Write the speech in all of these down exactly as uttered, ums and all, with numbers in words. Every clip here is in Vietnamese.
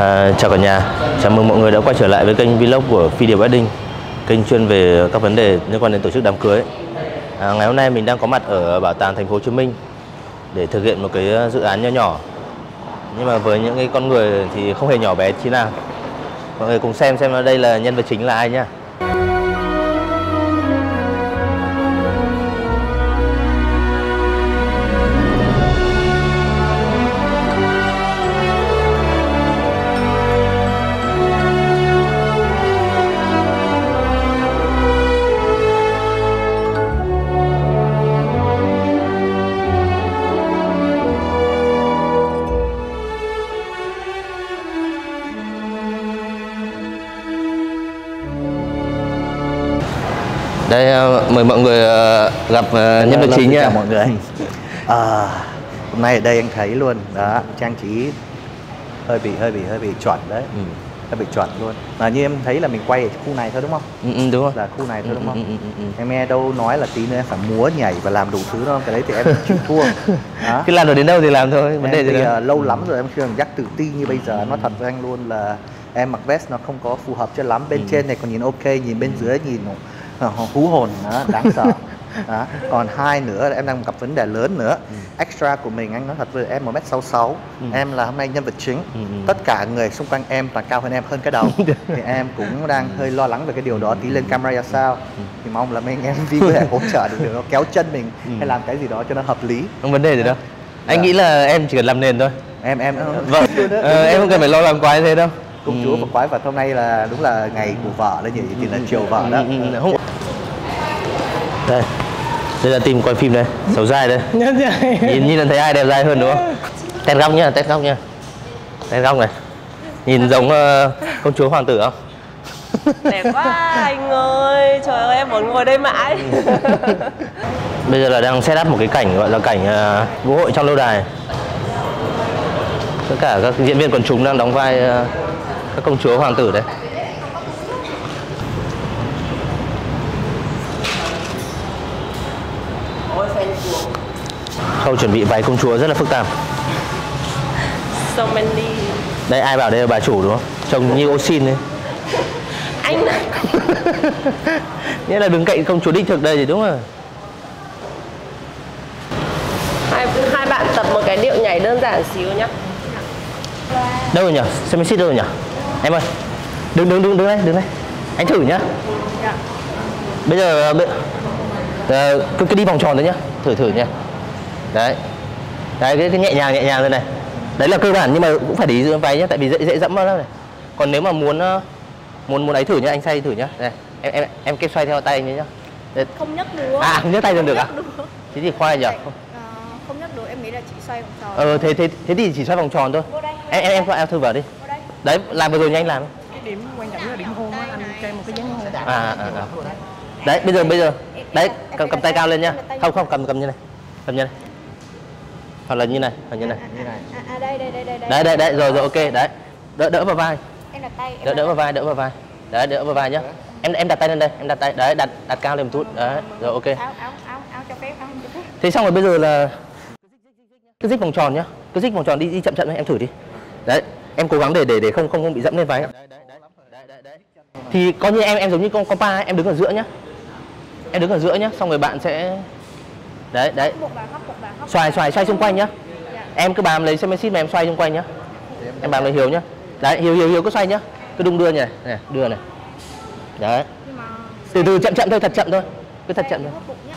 À, chào cả nhà, chào mừng mọi người đã quay trở lại với kênh vlog của Phi Điệp Wedding, kênh chuyên về các vấn đề liên quan đến tổ chức đám cưới. À, ngày hôm nay mình đang có mặt ở Bảo tàng Thành phố Hồ Chí Minh để thực hiện một cái dự án nho nhỏ, nhưng mà với những cái con người thì không hề nhỏ bé tí nào. Mọi người cùng xem xem đây là nhân vật chính là ai nhá. Đây, mời mọi người gặp nhân vật chính nha. Chào mọi người. À, hôm nay ở đây anh thấy luôn đó, trang trí hơi bị hơi bị hơi bị chuẩn đấy, ừ. hơi bị chuẩn luôn. Mà như em thấy là mình quay ở khu này thôi đúng không? Ừ, ừ, đúng rồi. Là khu này thôi ừ, đúng không? Ừ, ừ, ừ, ừ. Em nghe đâu nói là tí nữa em phải múa nhảy và làm đủ thứ đâu, cái đấy thì em chịu thua. Đó. Cứ làm được đến đâu thì làm thôi. Vấn đề thì gì uh, lâu lắm rồi em chưa dắt tự tin như bây giờ. Nói thật với anh luôn là em mặc vest nó không có phù hợp cho lắm. Bên ừ. trên này còn nhìn ok, nhìn bên dưới nhìn hú hồn, đó, đáng sợ. Đó. Còn hai nữa là em đang gặp vấn đề lớn nữa. ừ. Extra của mình, anh nói thật với em một mét sáu mươi sáu, ừ. em là hôm nay nhân vật chính. ừ. Tất cả người xung quanh em toàn cao hơn em hơn cái đầu. Thì em cũng đang hơi lo lắng về cái điều đó. Tí lên camera ra sao ừ. thì mong là mấy anh em đi có thể hỗ trợ được điều đó, kéo chân mình ừ. hay làm cái gì đó cho nó hợp lý. Không vấn đề gì đâu. Anh dạ. nghĩ là em chỉ cần làm nền thôi. Em em vâng. ờ, em không cần phải lo làm quái thế đâu. Công chúa và quái vật hôm nay là đúng là ngày của vợ đấy nhỉ, thì là chiều vợ đó. ừ, ừ, không. Đây, đây là team quay phim đây, xấu dai đây. Nhìn nhìn là thấy ai đẹp dai hơn đúng không? Test góc nhá, test góc nhá, test góc này. Nhìn giống uh, công chúa hoàng tử không? Đẹp quá anh ơi, trời ơi em muốn ngồi đây mãi. Bây giờ là đang set up một cái cảnh gọi là cảnh uh, vũ hội trong lâu đài. Tất cả các diễn viên quần chúng đang đóng vai uh, các công chúa hoàng tử đấy. Khâu chuẩn bị váy công chúa rất là phức tạp. So many. Đây ai bảo đây là bà chủ đúng không? Trông như ô xin đấy. Anh nghĩa là đứng cạnh công chúa đích thực đây thì đúng rồi. Hai, hai bạn tập một cái điệu nhảy đơn giản xíu nhá. Đâu rồi nhỉ? Xem xít đâu rồi nhỉ? Em ơi, đứng đứng đứng đứng đây, đứng đây. Anh thử nhá. Dạ. Bây giờ uh, cứ cứ đi vòng tròn đấy nhá, thử thử nhá. Đấy, đấy cái, cái nhẹ nhàng nhẹ nhàng thôi này. Đấy là cơ bản nhưng mà cũng phải để ý giữa váy nhá, tại vì dễ dễ dẫm vào đó này. Còn nếu mà muốn uh, muốn muốn ấy thử nhá, anh xoay thử nhá. Đây, em em em kép xoay theo tay anh nhá. Đây. Không nhấc được. À không nhấc tay lên được à? Thế thì khoai nhỉ? Không nhấc được, em nghĩ là chị xoay vòng tròn. Ờ thế thế thế thì chỉ xoay vòng tròn thôi. Đây, em em em em thử vào đi. Đấy, làm vừa rồi nhanh làm. Cái điểm quan trọng là điểm hôn á, anh cho em một cái dáng hôn. À à à. Đấy, bây giờ bây giờ. Đấy, cầm cầm tay cao lên nhá. Không không cầm cầm như này. Cầm như này. Hoặc là như này, hoặc như này. Như này. À đây đây đây đây. Đấy đấy đấy, rồi rồi ok, đấy. Đỡ đỡ vào vai. Em đặt tay. Đỡ đỡ vào vai, đỡ vào vai. Đấy, đỡ vào vai nhá. Em em đặt tay lên đây, em đặt tay. Đấy, đặt đặt cao lên một chút. Đấy, rồi ok. Áo áo áo áo cho phép, áo không cho phép. Thế xong rồi bây giờ là cứ dích vòng tròn nhá. Cứ dích vòng tròn đi đi chậm chậm em thử đi. Đấy, em cố gắng để để để không không không bị dẫm lên váy. Đấy đấy đấy. Đấy. Thì coi như em em giống như con con pa ấy, em đứng ở giữa nhá. Em đứng ở giữa nhá, xong rồi bạn sẽ đấy đấy. Xoay xoay xoay xung quanh nhá. Em cứ bám lấy xe xít mà em xoay xung quanh nhá. Em bám lấy Hiếu nhá. Đấy, Hiếu Hiếu Hiếu cứ xoay nhá. Cứ đung đưa nhỉ, này, đưa này. Đấy. Từ từ chậm chậm thôi, thật chậm thôi. Cứ thật chậm thôi.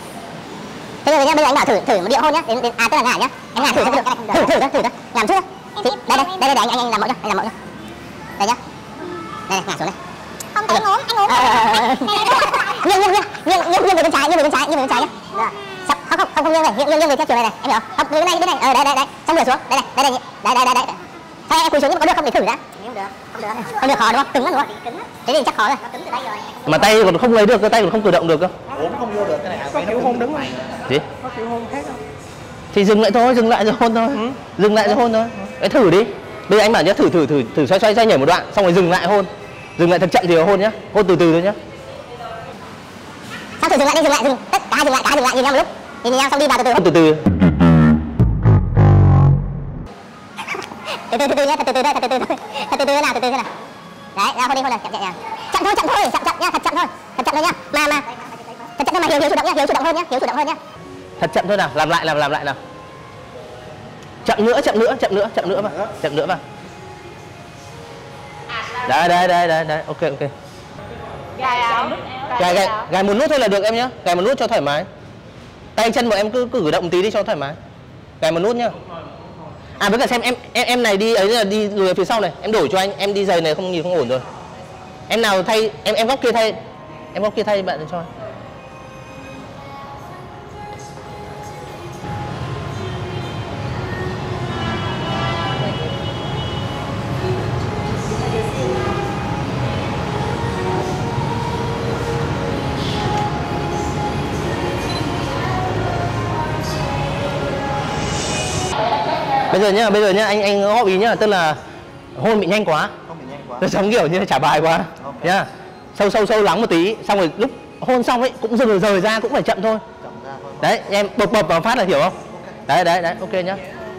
Thế bây giờ nhá, bây giờ anh bảo thử thử một điệu hôn nhá, đến, đến à tức là ngả nhá. Anh ngả thử thử thử thử thử thử làm trước. Thì, đây đây đây đây anh anh anh làm mẫu cho, anh làm mẫu cho. Đây nhá. Đây ngả xuống đây. Không anh ngốn, anh ngốn. Nghiêng nghiêng nghiêng nghiêng nghiêng về bên trái, nghiêng về bên trái, nghiêng về bên trái nhá. Không không không không nghiêng này, nghiêng nghiêng về theo chiều này này, em hiểu không? Không, bên này bên này. Ờ đây đây đây, xong ngửa xuống. Đây này, đây đây đây đây đây đây. Thôi em cúi xuống nhưng có được không để thử đã. Không được, không được. Không được khó đúng không? Cứng lắm đúng không? Thế thì chắc khó rồi. Cứng từ đây rồi. Mà tay còn không lấy được, cái tay còn không cử động được cơ. Ủa không vô được cái này. Có kiểu hôn đứng rồi. Gì? Có kiểu hôn khác không? Thì dừng lại thôi, dừng lại rồi hôn thôi. Ừ. Dừng lại rồi hôn thôi. Đấy thử đi. Bây giờ anh bảo nhá, thử thử thử thử xoay xoay xoay nhảy một đoạn, xong rồi dừng lại hôn. Dừng lại thật chậm thì hôn nhá. Hôn từ từ thôi nhá. Xong thử dừng lại đi, dừng lại, dừng. Tất cả dừng lại, cả dừng lại nhìn nhau một lúc. Nhìn nhau xong đi vào từ từ. Từ từ. từ từ từ từ nhá, từ từ đây, từ từ thôi, từ từ từ nào, từ từ nào. Đấy, ra hôn đi hôn này, chậm nhẹ nhàng. Chậm thôi, chậm thôi, chậm chậm nhá, thật chậm thôi, thật chậm thôi nhá. Mà mà thật chậm thôi mà Hiếu Hiếu chủ động nhá, Hiếu chủ động hơn nhá, Hiếu chủ động hơn nhá. Thật chậm thôi nào, làm lại làm làm lại nào. Chậm nữa, chậm nữa, chậm nữa, chậm nữa mà, chậm nữa mà. Đấy đấy đấy đấy đấy, ok ok. Gài áo. Gài gài gài một nút thôi là được em nhá, gài một nút cho thoải mái. Tay chân của em cứ cứ cử động một tí đi cho thoải mái. Gài một nút nhá. À với cả xem em em em này đi ấy là đi lùi ở phía sau này, em đổi cho anh, em đi giày này không nhìn không ổn rồi. Em nào thay em em góc kia thay, em góc kia thay bạn cho. Bây giờ nhá, bây giờ nhá, anh anh góp ý nhá, tức là hôn bị nhanh quá. Không bị nhanh quá. Nó giống kiểu như trả bài quá. Okay. Nhá. Sâu sâu sâu lắng một tí, xong rồi lúc hôn xong ấy cũng dừng rời ra cũng phải chậm thôi. Chậm ra thôi. Đấy, em bập bập vào phát là hiểu không? Đấy đấy đấy, ok nhá.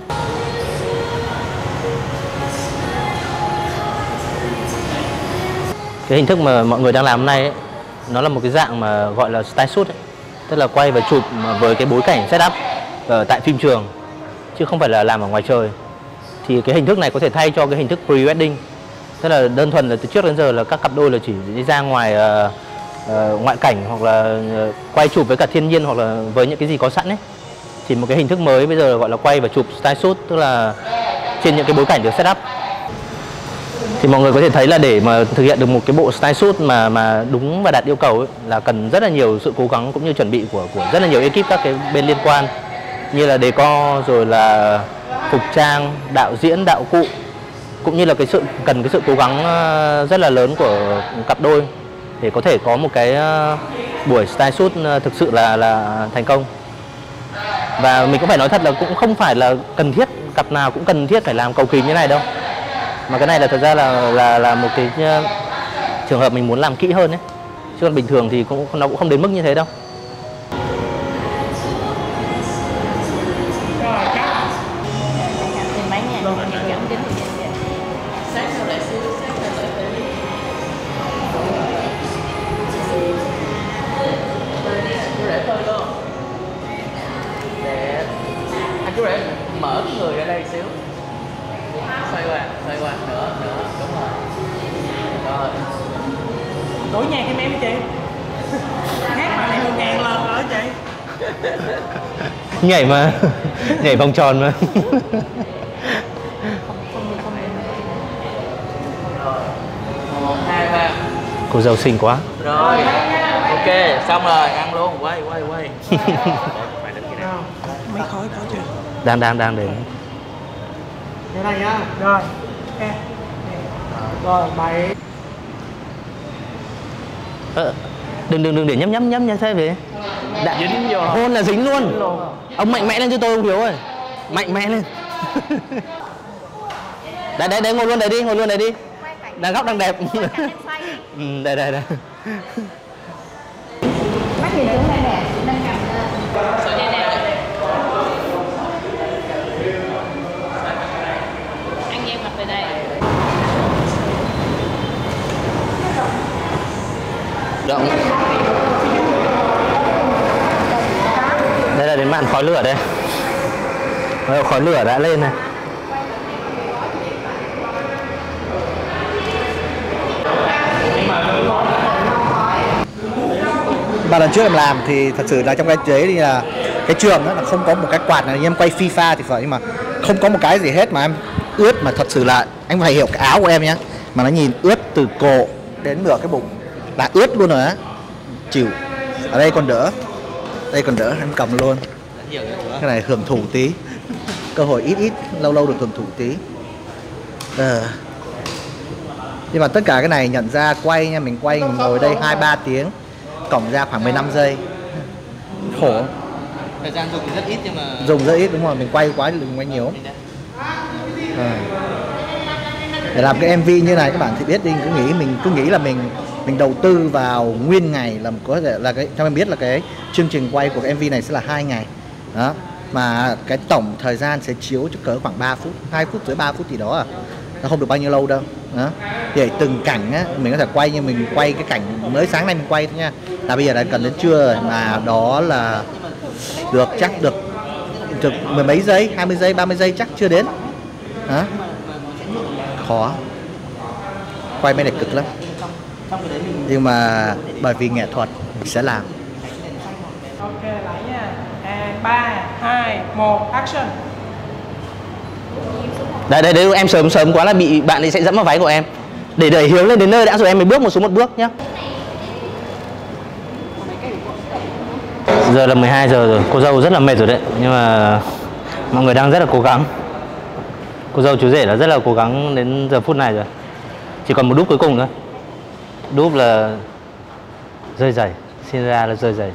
Cái hình thức mà mọi người đang làm hôm nay ấy, nó là một cái dạng mà gọi là style shoot ấy. Tức là quay và chụp với cái bối cảnh setup ở tại phim trường, chứ không phải là làm ở ngoài trời. Thì cái hình thức này có thể thay cho cái hình thức pre-wedding. Tức là đơn thuần là từ trước đến giờ là các cặp đôi là chỉ đi ra ngoài uh, uh, ngoại cảnh hoặc là uh, quay chụp với cả thiên nhiên hoặc là với những cái gì có sẵn ấy. Thì một cái hình thức mới bây giờ gọi là quay và chụp style shoot, tức là trên những cái bối cảnh được setup. Thì mọi người có thể thấy là để mà thực hiện được một cái bộ style shoot mà mà đúng và đạt yêu cầu ấy, là cần rất là nhiều sự cố gắng cũng như chuẩn bị của của rất là nhiều ekip các cái bên liên quan, như là decor rồi là phục trang, đạo diễn, đạo cụ, cũng như là cái sự cần cái sự cố gắng rất là lớn của cặp đôi để có thể có một cái buổi style shoot thực sự là là thành công. Và mình cũng phải nói thật là cũng không phải là cần thiết, cặp nào cũng cần thiết phải làm cầu kỳ như này đâu. Mà cái này là thật ra là là là một cái trường hợp mình muốn làm kỹ hơn ấy. Chứ còn bình thường thì cũng nó cũng không đến mức như thế đâu. Chú rể mở người ở đây xíu, xoay qua xoay qua nữa nữa, đúng rồi rồi. Đổi nhạc em em chị hát bài này một ngàn lần rồi chị. Nhảy mà nhảy vòng tròn mà. Một hai ba. Cô dâu xinh quá. Rồi ok xong rồi, ăn luôn, quay quay quay. Mấy khói có chưa? Đang đang đang để. Đây này nhá. Rồi. Ok. Rồi bảy. Ờ, đừng đừng đừng để nhấm nhấm nhấm như thế về. Đã dính vô. Hôn là dính luôn. Dính luôn. Ông mạnh mẽ lên cho tôi ông Hiếu ơi. Mạnh mẽ lên. Đấy đấy đấy, ngồi luôn đấy đi, ngồi luôn đấy đi. Đang góc đang đẹp. Ừ, đây đây đây. Mắt nhìn xuống đây nè, nâng cầm lên. Anh em mặt về đây. Động. Đây là đến màn khói lửa đây. Đây, khói lửa đã lên này. Ba lần trước em làm thì thật sự là trong cái giấy thì là cái trường đó là không có một cái quạt này, em quay FIFA thì phải, nhưng mà không có một cái gì hết mà em ướt, mà thật sự là anh phải hiểu cái áo của em nhé, mà nó nhìn ướt từ cổ đến nửa cái bụng là ướt luôn rồi á, chịu. Ở đây còn đỡ, đây còn đỡ, em cầm luôn. Cái này hưởng thụ tí, cơ hội ít ít lâu lâu được hưởng thụ tí. À. Nhưng mà tất cả cái này nhận ra quay nha, mình quay mình ngồi đây hai ba tiếng, cộng ra khoảng mười lăm giây. Khổ. Thời gian dùng rất ít nhưng mà dùng rất ít, đúng rồi, mình quay quá thì đừng quay nhiều. À. Để làm cái em vê như này các bạn thì biết đi, cứ nghĩ mình cứ nghĩ là mình mình đầu tư vào nguyên ngày là có thể là cái cho em biết là cái chương trình quay của cái em vê này sẽ là hai ngày đó, mà cái tổng thời gian sẽ chiếu cho cỡ khoảng ba phút, hai phút dưới ba phút gì đó à, nó không được bao nhiêu lâu đâu. Đó. Vậy từng cảnh á, mình có thể quay như mình quay cái cảnh mới sáng nay mình quay thôi nha, là bây giờ đã cần đến trưa rồi, mà đó là được chắc được được mười mấy giây, hai mươi giây, ba mươi giây chắc chưa đến. Đó. Khó, quay mấy này cực lắm, nhưng mà bởi vì nghệ thuật mình sẽ làm. Ok, lại nha. À, ba, hai, một, action. Đấy, đấy, đấy, em sớm sớm quá là bị bạn ấy sẽ dẫm vào váy của em. Để đẩy Hiếu lên đến nơi đã rồi em mới bước một số một bước nhá. Giờ là mười hai giờ rồi, cô dâu rất là mệt rồi đấy. Nhưng mà mọi người đang rất là cố gắng. Cô dâu chú rể là rất là cố gắng đến giờ phút này rồi. Chỉ còn một đúp cuối cùng thôi. Đúp là rơi giày, xin ra là rơi giày.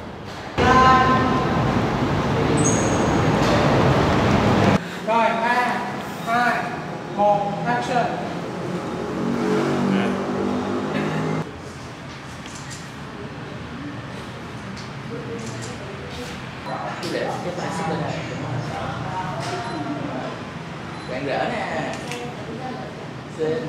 Rồi, ba, hai, một, action. Rạng rỡ nè. Xinh.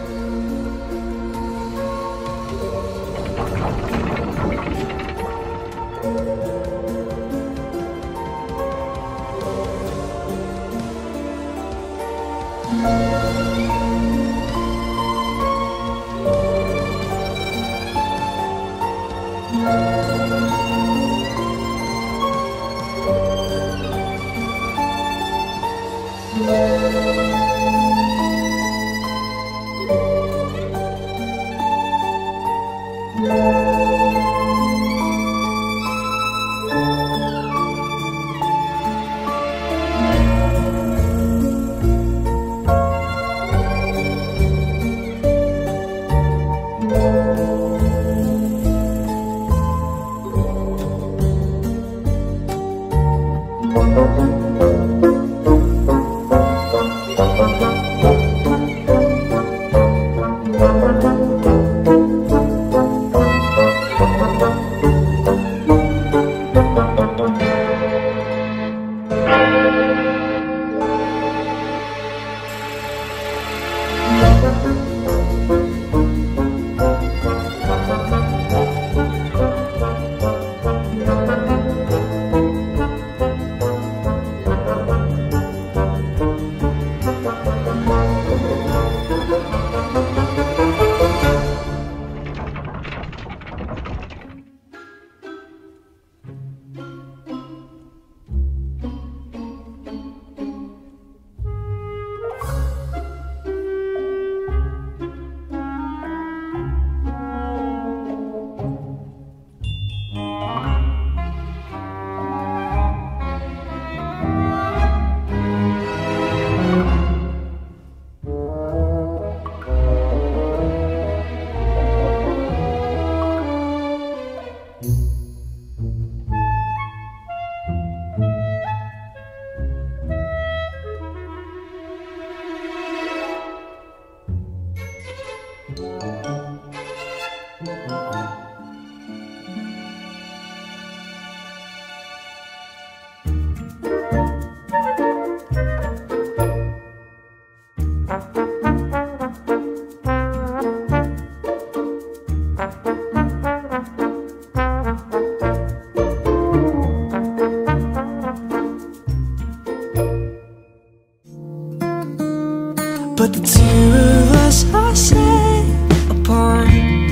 But the two of us are set apart.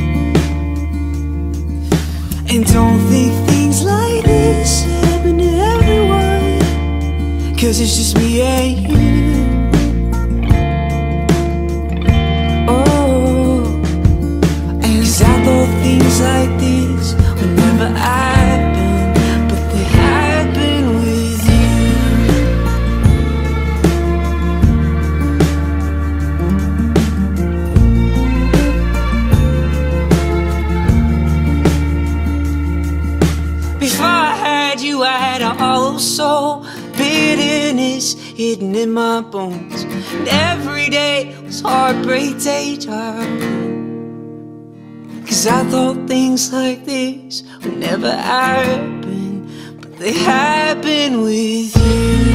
And don't think things like this happen to everyone, 'cause it's just me and you. Oh, and 'cause I thought things like this would never happen, but they happen with you. Before I had you, I had a hollow soul, bitterness hidden in my bones. And every day was heartbreak daytime, 'cause I thought things like this would never happen, but they happen with you.